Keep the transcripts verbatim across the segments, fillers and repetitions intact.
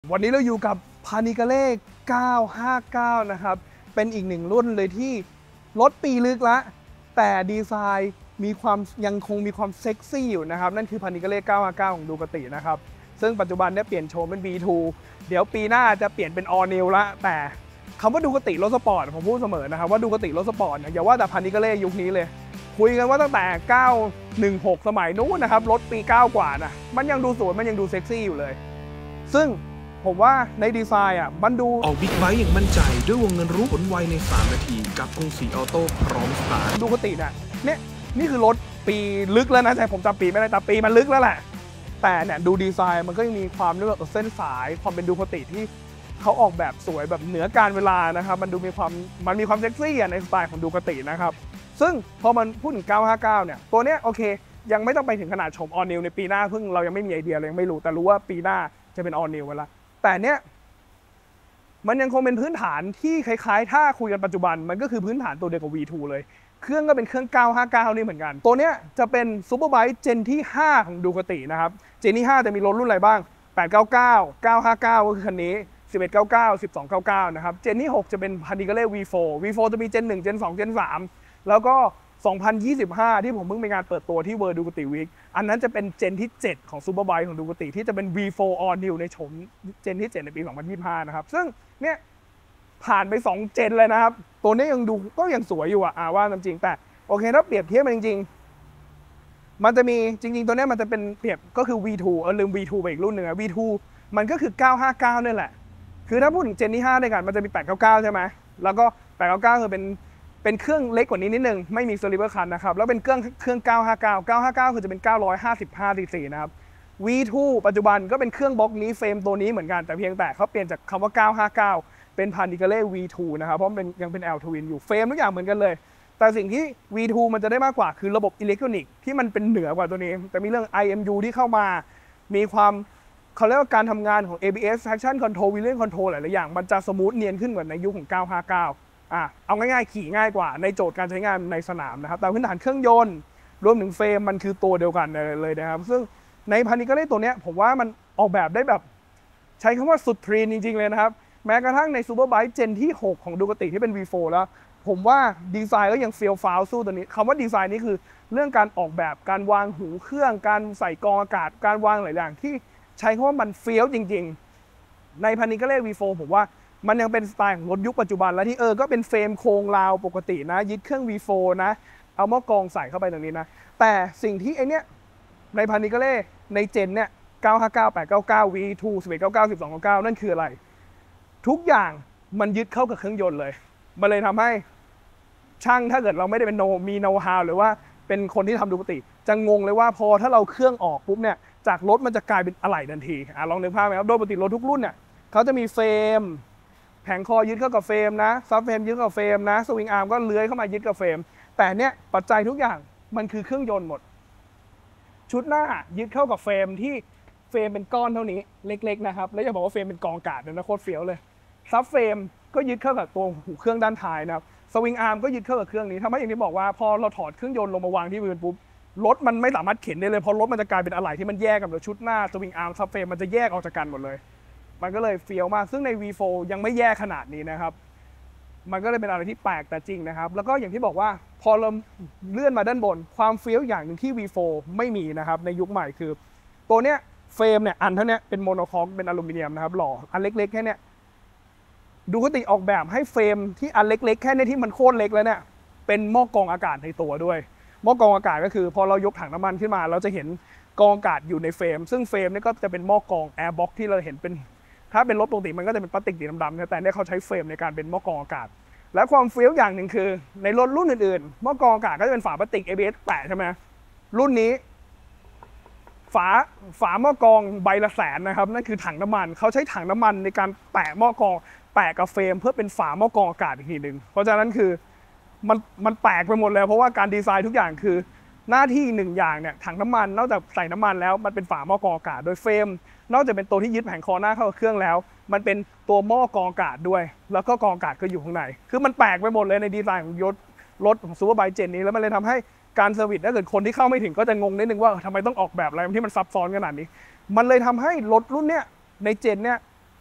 วันนี้เราอยู่กับ Panigale เก้าห้าเก้า นะครับเป็นอีกหนึ่งรุ่นเลยที่รถปีลึกละแต่ดีไซน์มีความยังคงมีความเซ็กซี่อยู่นะครับนั่นคือ Panigale เก้าห้าเก้า ของดูคาตินะครับซึ่งปัจจุบันเนี่ยเปลี่ยนโฉมเป็น บี ทู เดี๋ยวปีหน้าจะเปลี่ยนเป็น All New ละแต่คำว่าดูคาติรถสปอร์ตผมพูดเสมอนะครับว่าดูคาติรถสปอร์ตอย่าว่าแต่ Panigale ยุคนี้เลยคุยกันว่าตั้งแต่เก้าหนึ่งหกสมัยนู้นนะครับรถปีเก้ากว่านะมันยังดูสวยมันยังดูเซ็กซี่อยู่เลยซึ่งผมว่าในดีไซน์อ่ะมันดูออกบิ๊กไบค์อย่างมั่นใจด้วยวงเงินรู้ผลไวในสามนาทีกับกรุงศรีออโต้พร้อมสตาร์ทดูคติเนี่ยเนี่ยนี่คือรถปีลึกแล้วนะแต่ผมจำปีไม่ได้แต่ปีมันลึกแล้วแหละแต่เนี่ยดูดีไซน์มันก็ยังมีความเรื่องเส้นสายความเป็นดูคติที่เขาออกแบบสวยแบบเหนือการเวลานะครับมันดูมีความมันมีความเซ็กซี่ในสไตล์ของดูคตินะครับซึ่งพอมันพูดถึงเก้าห้าเก้าเนี่ยตัวเนี้ยโอเคยังไม่ต้องไปถึงขนาดชม All New ในปีหน้าเพิ่งเรายังไม่มีไอเดียเลยยังไม่รู้แต่รู้ว่าปีหน้าจะเป็น All New เวลาแต่เนี้ยมันยังคงเป็นพื้นฐานที่คล้ายๆถ้าคุยกันปัจจุบันมันก็คือพื้นฐานตัวเดียวกับ วี ทู เลยเครื่องก็เป็นเครื่องเก้าห้าเก้านี่เหมือนกันตัวเนี้ยจะเป็นซูเปอร์ไบค์เจนที่ห้าของดูคตินะครับเจนที่ห้าจะมีรถรุ่นอะไรบ้างแปดเก้าเก้า เก้าห้าเก้าก็คือคันนี้สิบเอ็ดเก้าเก้า สิบสองเก้าเก้านะครับเจนที่หกจะเป็น Panigale วี โฟร์ วี โฟร์ จะมีเจนหนึ่ง เจนสอง เจนสามแล้วก็สองพันยี่สิบห้าที่ผมเพิ่งไปงานเปิดตัวที่ World Ducati Week อันนั้นจะเป็นเจนที่เจ็ดของซูเปอร์ไบค์ของดูคติที่จะเป็น วี โฟร์ All New ในโฉมเจนที่เจ็ดในปีสองพันยี่สิบห้านะครับซึ่งเนี่ยผ่านไปสองเจนเลยนะครับตัวนี้ยังดูก็ยังสวยอยู่อะว่าจริงแต่โอเคถ้าเปรียบเทียบมันจริงๆมันจะมีจริงๆตัวนี้มันจะเป็นเปรียบก็คือ วี ทู เออลืม วี ทู ไปอีกรุ่นหนึ่งอะ วี ทู มันก็คือเก้าห้าเก้านี่แหละคือถ้าพูดถึงเจนที่ห้าด้วยกันมันจะมีแปดเก้าเก้าใช่ไหมแล้วก็แปดเก้าเก้าคือเป็นเป็นเครื่องเล็กกว่านี้นิดนึงไม่มี Cylinder คันนะครับแล้วเป็นเครื่องเครื่องเก้าห้าเก้า เก้าห้าเก้าคือจะเป็นเก้าร้อยห้าสิบห้าซีซีนะครับ วี ทู ปัจจุบันก็เป็นเครื่องบล็อกนี้เฟรมตัวนี้เหมือนกันแต่เพียงแต่เขาเปลี่ยนจากคำว่าเก้าห้าเก้าเป็น Panigale วี ทู นะครับเพราะมันเป็นยังเป็น L Twin อยู่เฟรมทุกอย่างเหมือนกันเลยแต่สิ่งที่ วี ทู มันจะได้มากกว่าคือระบบอิเล็กทรอนิกส์ที่มันเป็นเหนือกว่าตัวนี้แต่มีเรื่อง ไอ เอ็ม ยู ที่เข้ามามีความเขาเรียกว่าการทำงานของ เอ บี เอส Traction Control Wheel Control หลายๆอย่างมันจะสมูทเนียนขึ้นกว่าในยุคของเก้าห้าเก้าอ่ะเอาง่ายๆขี่ง่ายกว่าในโจทย์การใช้งานในสนามนะครับแต่พื้นฐานเครื่องยนต์รวมถึงเฟรมมันคือตัวเดียวกันเลยนะครับซึ่งใน Panigale ตัวนี้ผมว่ามันออกแบบได้แบบใช้คำว่าสุดทรีนจริงๆเลยนะครับแม้กระทั่งในซูเปอร์ไบค์เจนที่หกของดูคติที่เป็น วี โฟร์ แล้วผมว่าดีไซน์ก็ยังเฟี้ยวฟ้าวสู้ตัวนี้คำว่าดีไซน์นี้คือเรื่องการออกแบบการวางหูเครื่องการใส่กรองอากาศการวางหลายอย่างที่ใช้คำว่ามันเฟี้ยวจริงๆใน Panigale วี โฟร์ ผมว่ามันยังเป็นสไตล์ของรถยุคปัจจุบันแล้วที่เออก็เป็นเฟรมโครงราวปกตินะยึดเครื่อง วี โฟร์ นะเอาหม้อกรองใส่เข้าไปตรงนี้นะแต่สิ่งที่ไอเนี้ยใน Panigale ในเจนเนี่ยเก้าห้าเก้า แปดเก้าเก้า วี ทู สิบเอ็ดเก้าเก้า สิบสองเก้าเก้านั่นคืออะไรทุกอย่างมันยึดเข้ากับเครื่องยนต์เลยมันเลยทำให้ช่างถ้าเกิดเราไม่ได้เป็นโนมีโน้ตฮาวหรือว่าเป็นคนที่ทำดูคติจะงงเลยว่าพอถ้าเราเครื่องออกปุ๊บเนี่ยจากรถมันจะกลายเป็นอะไหล่ทันทีอ่ะลองนึกภาพไหมครับโดยปกติรถทุกรุ่นเนี่ยเขาจะมีเฟรมแผงคอยึดเข้ากับเฟรมนะซับเฟรมยึดเข้ากับเฟรมนะสวิงอาร์มก็เลื้อยเข้ามายึดกับเฟรมแต่เนี่ยปัจจัยทุกอย่างมันคือเครื่องยนต์หมดชุดหน้ายึดเข้ากับเฟรมที่เฟรมเป็นก้อนเท่านี้เล็กๆนะครับแล้วอย่าบอกว่าเฟรมเป็นกองอากาศนะโคตรเฟี้ยวเลยซับเฟรมก็ยึดเข้ากับตัวหูเครื่องด้านท้ายนะครับสวิงอาร์มก็ยึดเข้ากับเครื่องนี้ทำให้อย่างที่บอกว่าพอเราถอดเครื่องยนต์ลงมาวางที่พื้นปุ๊บรถมันไม่สามารถเข็นได้เลยเพราะรถมันจะกลายเป็นอะไหล่ที่มันแยกกันเลยชุดหน้าสวิงอาร์มซับเฟรมมันจะแยกออกจากกันหมดเลยมันก็เลยเฟี้ยวมากซึ่งใน วี โฟร์ ยังไม่แยกขนาดนี้นะครับมันก็เลยเป็นอะไรที่แปลกแต่จริงนะครับแล้วก็อย่างที่บอกว่าพอเราเลื่อนมาด้านบนความเฟี้ยวอย่างหนึ่งที่ วี โฟร์ ไม่มีนะครับในยุคใหม่คือตัวเนี้ยเฟรมเนี่ยอันเท่านี้เป็นโมโนคอกเป็นอลูมิเนียมนะครับหล่ออันเล็กๆแค่นี้ดูคติออกแบบให้เฟรมที่อันเล็กๆแค่นี้ที่มันโคตรเล็กแล้วเนี่ยเป็นหม้อกรองอากาศในตัวด้วยหม้อกรองอากาศก็คือพอเรายกถังน้ำมันขึ้นมาเราจะเห็นกรองอากาศอยู่ในเฟรมซึ่งเฟรมนี่ก็จะเป็นหม้อกรองแอร์บ็อกที่เราเห็นเป็นถ้าเป็นรถปกติมันก็จะเป็นพลาสติกสีดำๆแต่เนี่ยเขาใช้เฟรมในการเป็นหม้อกรองอากาศและความเฟี้ยวอย่างหนึ่งคือในรถรุ่นอื่นๆหม้อกรองอากาศก็จะเป็นฝาพลาสติก เอ บี เอส แปะใช่ไหมรุ่นนี้ฝาฝาหม้อกรองใบละแสนนะครับนั่นคือถังน้ำมันเขาใช้ถังน้ำมันในการแปะหม้อกรองแปะกับเฟรมเพื่อเป็นฝาหม้อกรองอากาศอีกทีหนึ่งเพราะฉะนั้นคือมันมันแปลกไปหมดเลยเพราะว่าการดีไซน์ทุกอย่างคือหน้าที่หนึ่งอย่างเนี่ยถังน้ำมันนอกจากใส่น้ำมันแล้วมันเป็นฝาหม้อกรองอากาศโดยเฟรมนอกจากเป็นตัวที่ยึดแผงคอหน้าเข้ากับเครื่องแล้วมันเป็นตัวหม้อกรองอากาศด้วยแล้วก็กรองอากาศก็อยู่ข้างในคือมันแปลกไปหมดเลยในดีไซน์ของยศรถของซูเปอร์ไบค์เจนนี้แล้วมันเลยทำให้การเซอร์วิสถ้าเกิดคนที่เข้าไม่ถึงก็จะงงนิดนึงว่าทำไมต้องออกแบบอะไรที่มันซับซ้อนขนาดนี้มันเลยทำให้รถรุ่นเนี้ยในเจนเนี้ย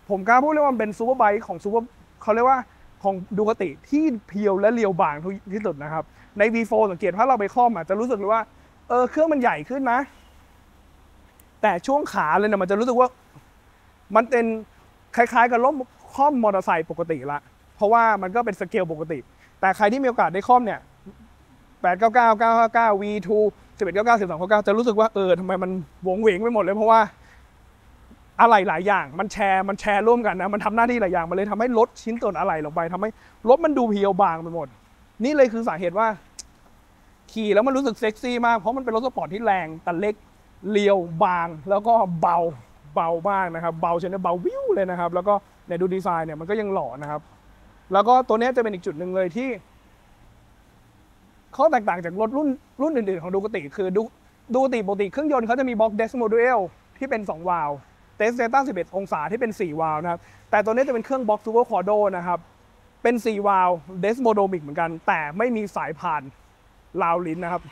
ผมกล้าพูดเลยว่ามันเป็นซูเปอร์ไบค์ของซูเปอร์เขาเรียกว่าของดูคติที่เพียวและเรียวบางที่สุดนะครับใน วี โฟร์ สังเกตถ้าเราไปคล่อมอาจจะรู้สึกเลยว่าเออเครื่องมันใหญ่ขึ้นนะแต่ช่วงขาเลยเนี่ยมันจะรู้สึกว่ามันเป็นคล้ายๆกับล้มคล่อมมอเตอร์ไซค์ปกติละเพราะว่ามันก็เป็นสเกลปกติแต่ใครที่มีโอกาสได้คล่อมเนี่ยแปดเก้าเก้า เก้าห้าเก้า วี ทู สิบเอ็ดเก้าเก้า สิบสองเก้าเก้าจะรู้สึกว่าเออทำไมมันวงเวงไปหมดเลยเพราะว่าอะไรหลายอย่างมันแชร์มันแชร์ร่วมกันนะมันทำหน้าที่หลายอย่างมันเลยทำให้ลดชิ้นส่วนอะไรลงไปทำให้รถมันดูเพียวบางไปหมดนี่เลยคือสาเหตุว่าขี่แล้วมันรู้สึกเซ็กซี่มากเพราะมันเป็นรถสปอร์ตที่แรงแต่เล็กเรียวบางแล้วก็เบาเบามากนะครับเบาเช่นเบาวิวเลยนะครับแล้วก็ในดูดีไซน์เนี่ยมันก็ยังหล่อนะครับแล้วก็ตัวนี้จะเป็นอีกจุดหนึ่งเลยที่ข้อแตกต่างจากรถรุ่นรุ่นอื่นๆของดูคติคือดูดูคติปกติเครื่องยนต์เขาจะมีบล็อกเดสโมดูเอลที่เป็นสองวาล์วเตสเตต้าสิบเอ็ดองศาที่เป็นสี่วาล์วนะครับแต่ตัวนี้จะเป็นเครื่องบล็อกซูเปอร์คอร์โดนะครับเป็นสี่วาล์วเดสโมโดมิกเหมือนกันแต่ไม่มีสายพานราวลิ้นนะครับ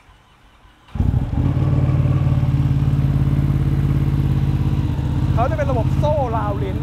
เขาจะเป็นระบบโซ่ราวลิ้น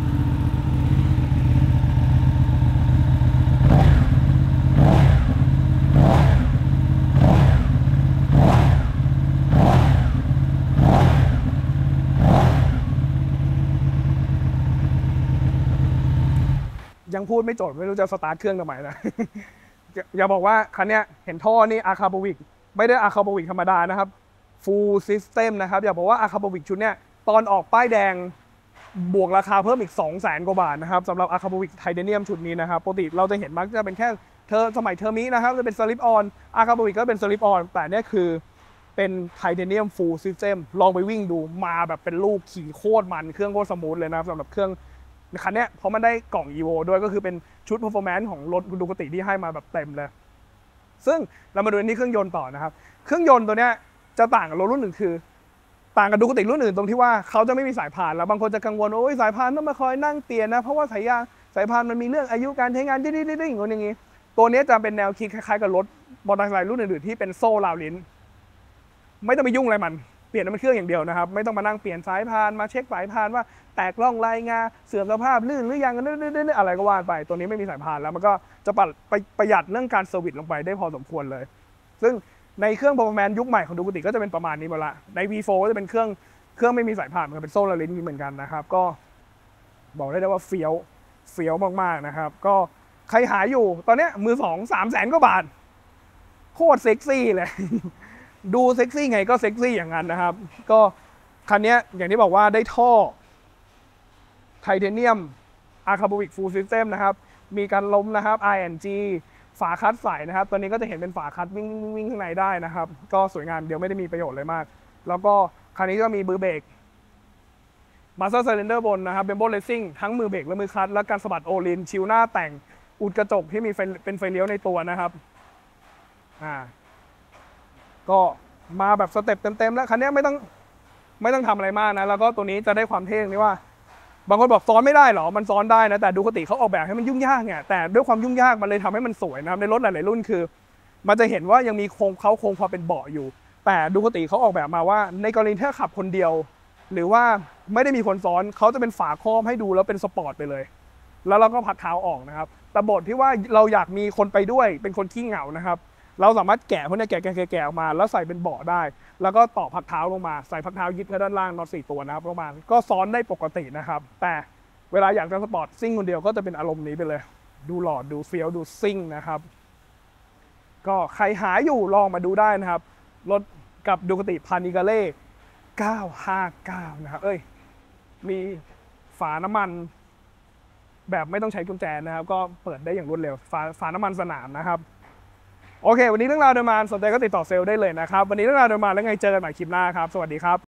ยังพูดไม่จบไม่รู้จะสตาร์ทเครื่องทำไมนะ อย่าบอกว่าคันนี้เห็นท่อนี่อาคาโบวิกไม่ได้อาคาโบวิกธรรมดานะครับฟูลซิสเต็มนะครับอย่าบอกว่าอาคาโบวิกชุดเนี้ยตอนออกป้ายแดงบวกราคาเพิ่มอีก สองแสน กว่าบาทนะครับสำหรับอาคาโบวิกไทเทเนียมชุดนี้นะครับปกติเราจะเห็นมักจะเป็นแค่เธอสมัยเทอร์มินะครับจะเป็นสลิปออนอาคาโบวิกก็เป็นสลิปออนแต่เนี่ยคือเป็นไทเทเนียมฟูลซิสเต็มลองไปวิ่งดูมาแบบเป็นลูกขี่โคตรมันเครื่องโคตรสมูทเลยนะครับสำหรับเครื่องคันนี้เพราะมันได้กล่อง อี โว ด้วยก็คือเป็นชุด performance ของรถดูคติที่ให้มาแบบเต็มเลยซึ่งเรามาดูที่เครื่องยนต์ต่อนะครับเครื่องยนต์ตัวเนี้ยจะต่างกับรถรุ่นอื่นคือต่างกับดูคติรุ่นอื่นตรงที่ว่าเขาจะไม่มีสายพานแล้วบางคนจะกังวลว่าโอ้ยสายพานต้องมาคอยนั่งเปลี่ยนนะเพราะว่าสายยางสายพานมันมีเรื่องอายุการใช้งานดิ้ๆๆอย่างงี้อย่างงี้ตัวนี้จะเป็นแนวคิดคล้ายๆกับรถมอเตอร์ไซค์รุ่นอื่นๆที่เป็นโซ่ราวลิ้นไม่ต้องไปยุ่งอะไรมันเปลี่ยนน้ำมันเครื่องอย่างเดียวนะครับไม่ต้องมานั่งเปลี่ยนสายพานมาเช็คสายพานว่าแตกร่องรายงาเสื่อมสภาพลื่นหรือยังอะไรก็ว่าไปตัวนี้ไม่มีสายพานแล้วมันก็จะประหยัดเรื่องการเซอร์วิสลงไปได้พอสมควรเลยซึ่งในเครื่อง performance ยุคใหม่ของดูคติก็จะเป็นประมาณนี้หมดละใน วี โฟร์ ก็จะเป็นเครื่องเครื่องไม่มีสายพานมันเป็นโซ่ละลิ้นเหมือนกันนะครับก็บอกได้เลยว่าเฟี้ยวเฟี้ยวมากๆนะครับก็ใครหาอยู่ตอนนี้มือสองสามแสนกว่าบาทโคตรเซ็กซี่เลยดูเซ็กซี่ไงก็เซ็กซี่อย่างนั้นนะครับก็คันนี้อย่างที่บอกว่าได้ท่อไทเทเนียมอาคาโบวิกฟูลซิสเต็มนะครับมีการล้มนะครับ ไอ แอนด์ จี ฝาคัดใสนะครับตัวนี้ก็จะเห็นเป็นฝาคัดวิ่งวิ่งข้างในได้นะครับก็สวยงามเดี๋ยวไม่ได้มีประโยชน์เลยมากแล้วก็คันนี้ก็มีมือเบรกมาสเตอร์ไซเลนเดอร์บนนะครับเบมโบเลสซิ่งทั้งมือเบรกและมือคัดและการสะบัดโอลินชิวหน้าแต่งอุดกระจกที่มีเป็นไฟเลี้ยวในตัวนะครับอ่าก็มาแบบสเต็ปเต็มๆแล้วคันนี้ไม่ต้องไม่ต้องทำอะไรมากนะแล้วก็ตัวนี้จะได้ความเท่นี่ว่าบางคนบอกซ้อนไม่ได้หรอมันซ้อนได้นะแต่ดูคติเขาออกแบบให้มันยุ่งยากเนี่ยแต่ด้วยความยุ่งยากมันเลยทำให้มันสวยนะครับในรถหลายๆรุ่นคือมันจะเห็นว่ายังมีโครงเขาโครงความเป็นเบาะอยู่แต่ดูคติเขาออกแบบมาว่าในกรณีถ้าขับคนเดียวหรือว่าไม่ได้มีคนซ้อนเขาจะเป็นฝาครอบให้ดูแล้วเป็นสปอร์ตไปเลยแล้วเราก็พักเท้าออกนะครับแต่บทที่ว่าเราอยากมีคนไปด้วยเป็นคนขี้เหงานะครับเราสามารถแกะพวกนี้แกะแกะแกะออกมาแล้วใส่เป็นเบาะได้แล้วก็ต่อพักเท้าลงมาใส่พักเท้ายึดแค่ด้านล่างน็อตสี่ตัวนะครับประมาณก็ซ้อนได้ปกตินะครับแต่เวลาอยากจะสปอร์ตซิ่งคนเดียวก็จะเป็นอารมณ์นี้ไปเลยดูหล่อดูเฟี้ยวดูซิ่งนะครับก็ใครหาอยู่ลองมาดูได้นะครับรถกับดูคติพานิกาเล่เก้าห้าเก้านะครับเอ้ยมีฝาน้ำมันแบบไม่ต้องใช้กุญแจนะครับก็เปิดได้อย่างรวดเร็วฝาฝาน้ำมันสนามนะครับโอเควันนี้เรื่องราวเดินมาสนใจก็ติดต่อเซลล์ได้เลยนะครับวันนี้เรื่องราวเดินมาแล้วไงเจอกันใหม่คลิปหน้าครับสวัสดีครับ